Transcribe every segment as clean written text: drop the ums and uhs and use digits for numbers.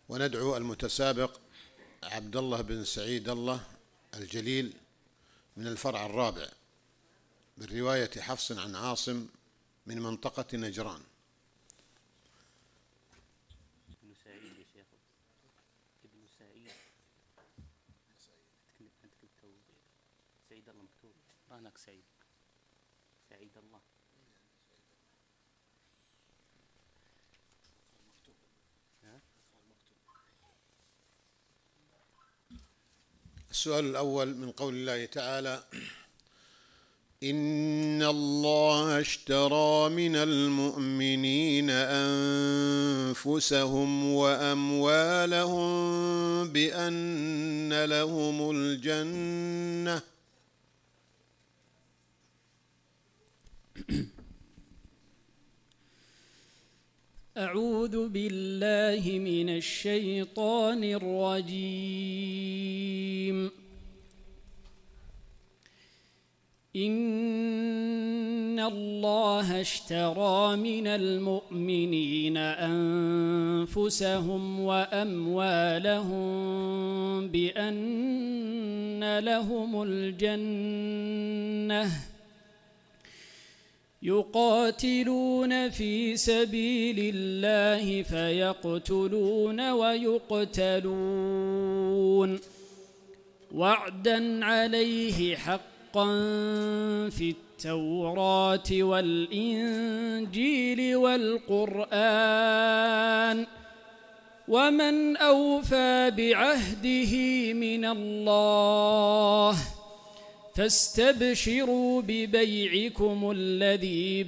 وندعو المتسابق عبد الله بن سعيد الله الجليل من الفرع الرابع بالرواية حفص عن عاصم من منطقة نجران. ابن سعيد يا شيخ، ابن سعيد. سعيد الله مكتوب هناك، سعيد الله. السؤال الأول من قول الله تعالى: إن الله اشترى من المؤمنين أنفسهم وأموالهم بأن لهم الجنة. أعوذ بالله من الشيطان الرجيم. إن الله اشترى من المؤمنين أنفسهم وأموالهم بأن لهم الجنة يقاتلون في سبيل الله فيقتلون ويقتلون وعدا عليه حقا في التوراة والإنجيل والقرآن، ومن أوفى بعهده من الله فاستبشروا ببيعكم الذي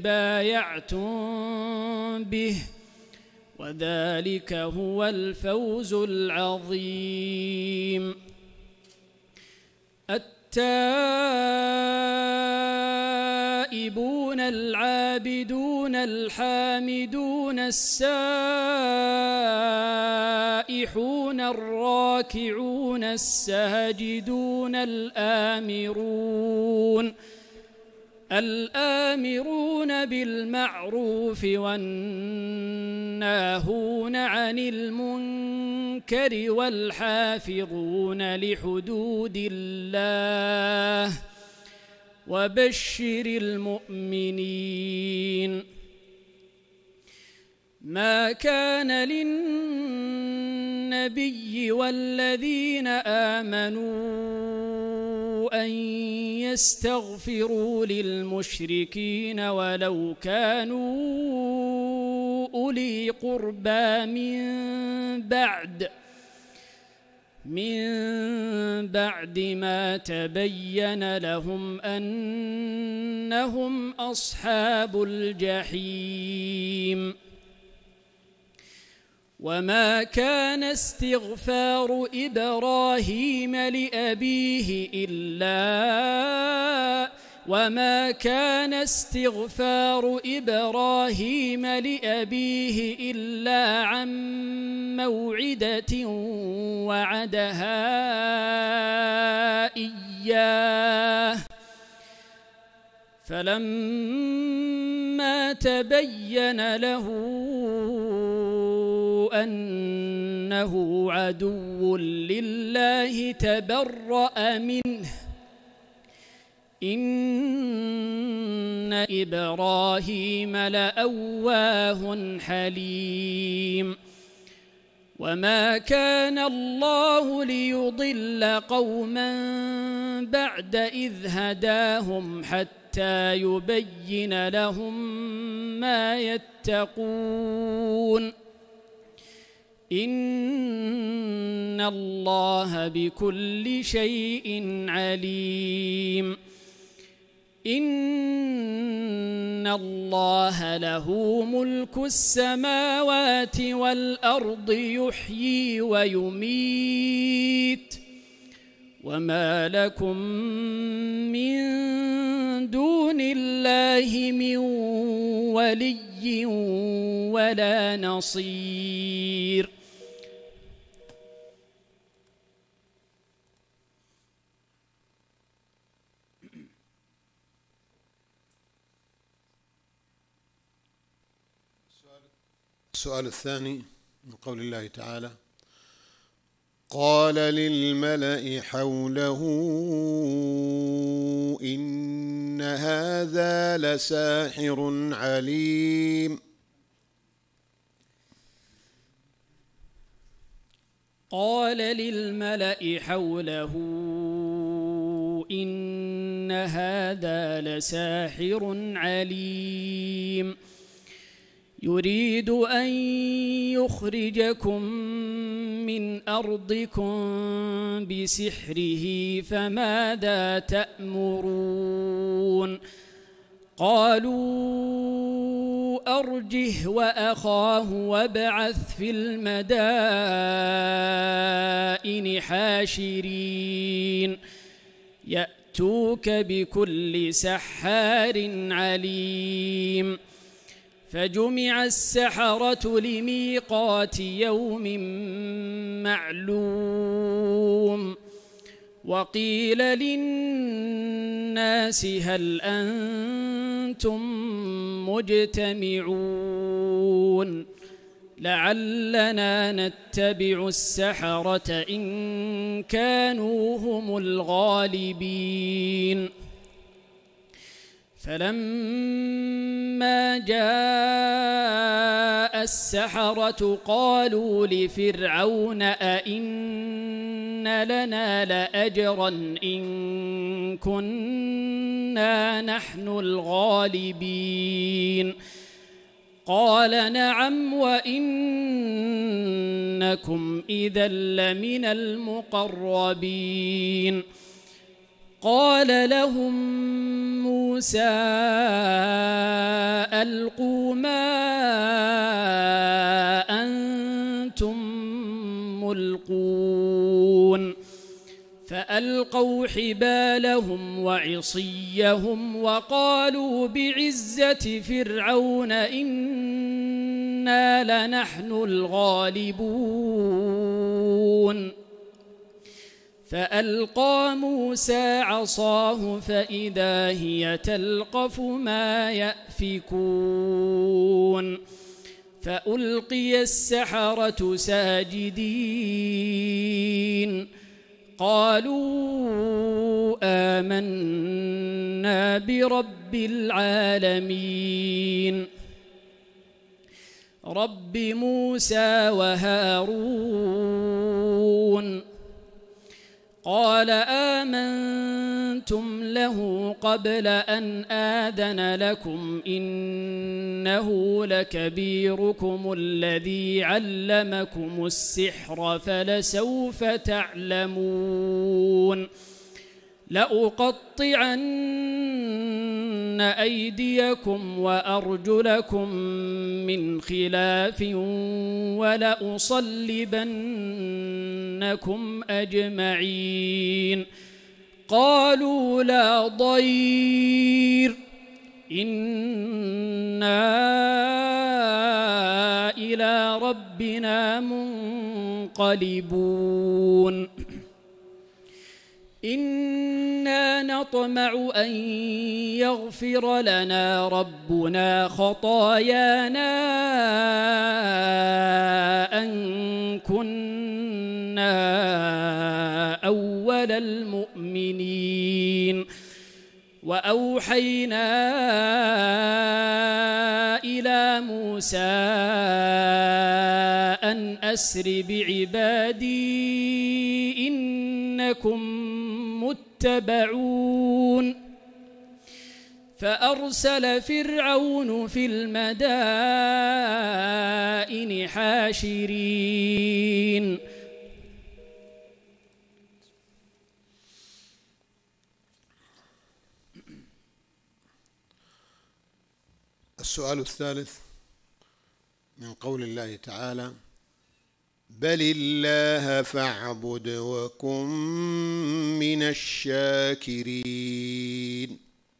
بايعتم به، وذلك هو الفوز العظيم. التائبون العابدون الحامدون السائحون الراكعون الساجدون الآمرون بالمعروف والناهون عن المنكر والحافظون لحدود الله، وبشر المؤمنين. ما كان للنبي والذين آمنوا أن يستغفروا للمشركين ولو كانوا أولي قربى من بعد ما تبين لهم أنهم أصحاب الجحيم. وما كان استغفار إبراهيم لأبيه إلا عن موعدة وعدها إياه، فلما تبين له أنه عدو لله تبرأ منه، إن إبراهيم لأواه حليم. وما كان الله ليضل قوما بعد إذ هداهم حتى يبين لهم ما يتقون، إن الله بكل شيء عليم. إن الله له ملك السماوات والأرض يحيي ويميت، وما لكم من دون الله من ولي ولا نصير. السؤال الثاني من قول الله تعالى: قال للملأ حوله إن هذا لساحر عليم. قال للملأ حوله إن هذا لساحر عليم يريد أن يخرجكم من أرضكم بسحره فماذا تأمرون؟ قالوا أرجه وأخاه وابعث في المدائن حاشرين يأتوك بكل سحار عليم. فجمع السحرة لميقات يوم معلوم وقيل للناس هل أنتم مجتمعون لعلنا نتبع السحرة إن كانوا هم الغالبين. فلما جاء السحرة قالوا لفرعون أئن لنا لأجرا إن كنا نحن الغالبين؟ قال نعم وإنكم إذا لمن المقربين. قال لهم موسى ألقوا ما أنتم ملقون فألقوا حبالهم وعصيهم وقالوا بعزة فرعون إنا لنحن الغالبون. فألقى موسى عصاه فإذا هي تلقف ما يأفكون فألقي السحرة ساجدين قالوا آمنا برب العالمين رب موسى وهارون. قال آمنتم له قبل أن آذن لكم إنه لكبيركم الذي علمكم السحر فلسوف تعلمون لأقطعن أيديكم وأرجلكم من خلاف ولأصلبنكم أجمعين. قالوا لا ضير إنا إلى ربنا منقلبون. إنا نطمع أن يغفر لنا ربنا خطايانا أن كنا أول المؤمنين. وأوحينا إلى موسى أن أسر بعبادي إنكم متبعون. فأرسل فرعون في المدائن حاشرين السؤال الثالث من قول الله تعالى بل الله فاعبد وكن من الشاكرين.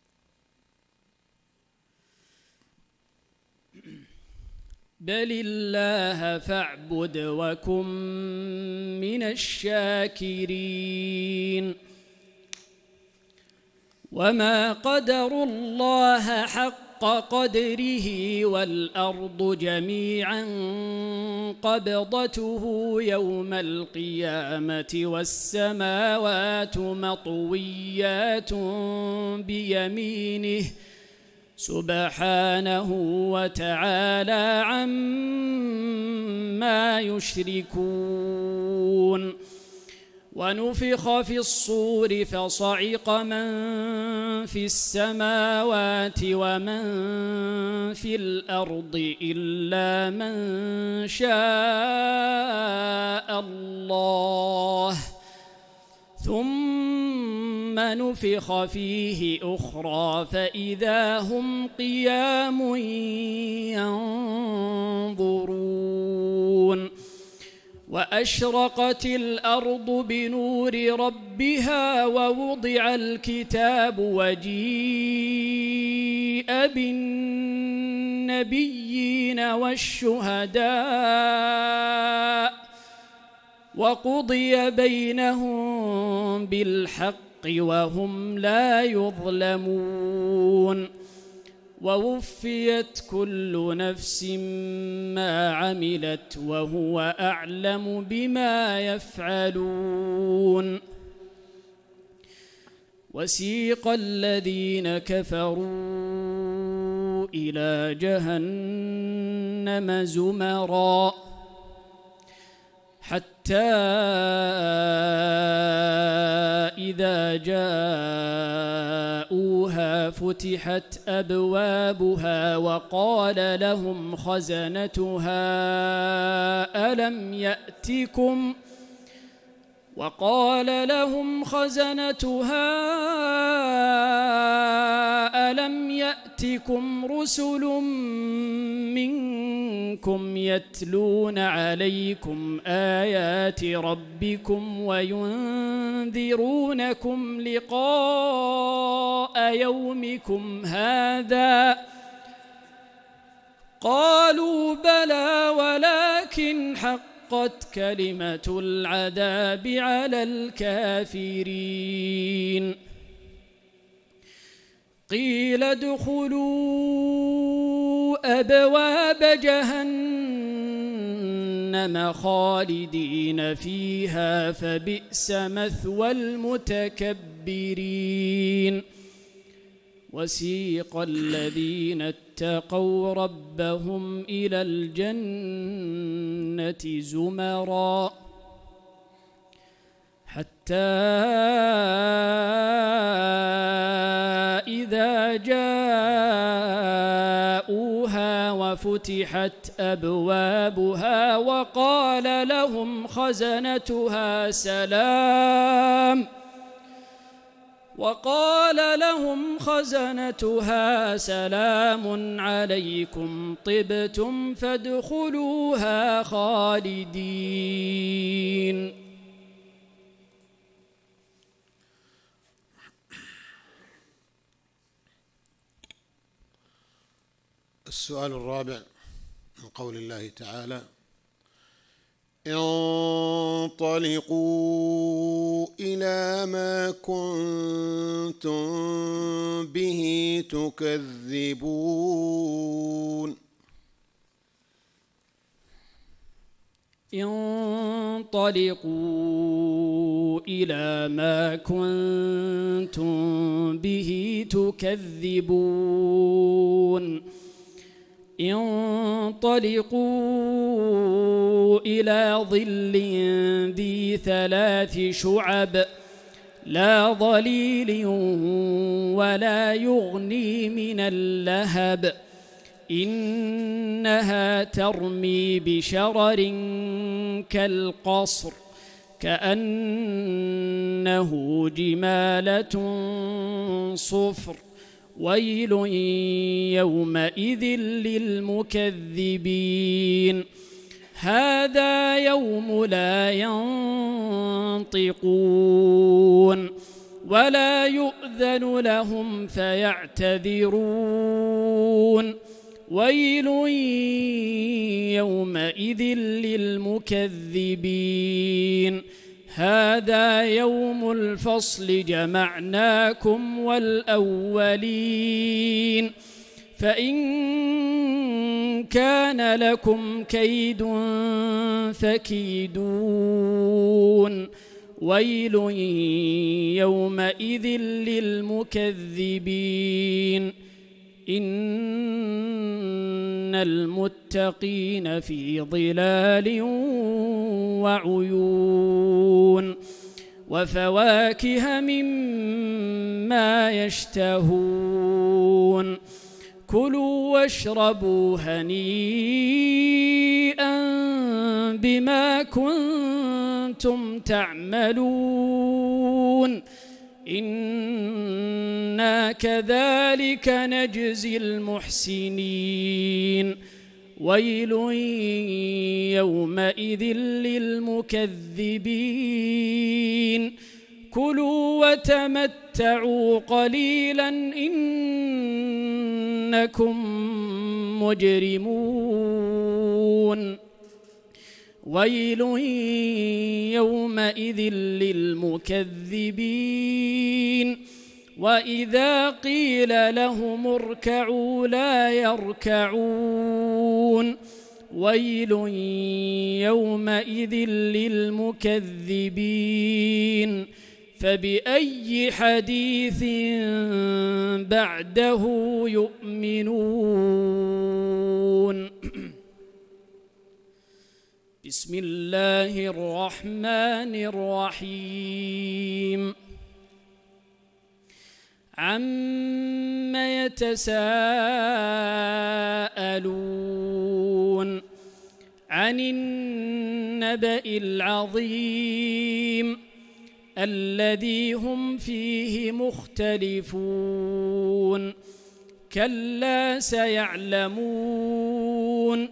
بل الله فاعبد وكن من الشاكرين. وما قدروا الله حق حق قدره والأرض جميعا قبضته يوم القيامة والسماوات مطويات بيمينه سبحانه وتعالى عما يشركون. ونفخ في الصور فصعق من في السماوات ومن في الأرض إلا من شاء الله ثم نفخ فيه أخرى فإذا هم قيام ينظرون. وأشرقت الأرض بنور ربها ووضع الكتاب وجيء بالنبيين والشهداء وقضي بينهم بالحق وهم لا يظلمون. ووفيت كل نفس ما عملت وهو أعلم بما يفعلون. وسيق الذين كفروا إلى جهنم زمرًا حتى إذا جاءوها فتحت أبوابها وقال لهم خزنتها ألم يأتكم رسل منكم يتلون عليكم آيات ربكم وينذرونكم لقاء يومكم هذا قالوا بلى ولكن حقت كلمة العذاب على الكافرين. قيل ادخلوا أبواب جهنم خالدين فيها فبئس مثوى المتكبرين. وسيق الذين اتقوا ربهم إلى الجنة زمرًا حتى إذا جاءوها وفتحت أبوابها وقال لهم خزنتها سلام عليكم طبتم فادخلوها خالدين. السؤال الرابع من قول الله تعالى: انطلقوا إلى ما كنتم به تكذبون. انطلقوا إلى ما كنتم به تكذبون. انطلقوا إلى ظل ذي 3 شعب لا ظليل ولا يغني من اللهب إنها ترمي بشرر كالقصر كأنه جمالة صفر ويل يومئذ للمكذبين. هذا يوم لا ينطقون ولا يؤذن لهم فيعتذرون ويل يومئذ للمكذبين. هذا يوم الفصل جمعناكم والأولين فإن كان لكم كيد فكيدون ويل يومئذ للمكذبين إن المتقين في ظلال وعيون وفواكه مما يشتهون كلوا واشربوا هنيئا بما كنتم تعملون إنا كذلك نجزي المحسنين ويل يومئذ للمكذبين كلوا وتمتعوا قليلا إنكم مجرمون ويل يومئذ للمكذبين وإذا قيل لهم اركعوا لا يركعون ويل يومئذ للمكذبين فبأي حديث بعده يؤمنون بسم الله الرحمن الرحيم عم يتساءلون عن النبأ العظيم الذي هم فيه مختلفون كلا سيعلمون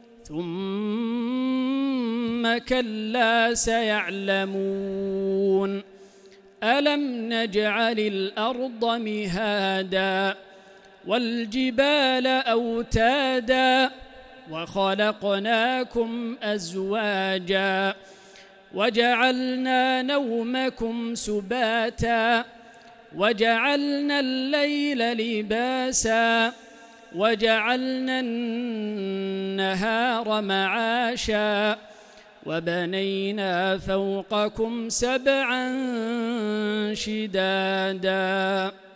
ثم كلا سيعلمون ألم نجعل الأرض مهادا والجبال أوتادا وخلقناكم أزواجا وجعلنا نومكم سباتا وجعلنا الليل لباسا وجعلنا النهار معاشا وبنينا فوقكم سبعا شدادا